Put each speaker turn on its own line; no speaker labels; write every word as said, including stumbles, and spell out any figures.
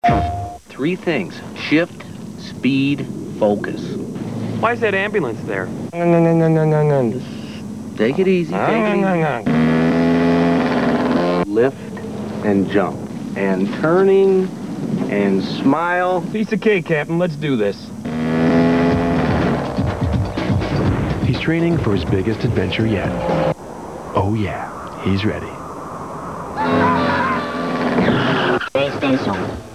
Three things: shift, speed, focus.
Why is that ambulance there?
No, no, no, no, no, no, no.
Take it easy, take it
No,
easy.
no, no.
Lift and jump. And turning and smile.
Piece of cake, Captain. Let's do this.
He's training for his biggest adventure yet. Oh yeah, he's ready.
PlayStation.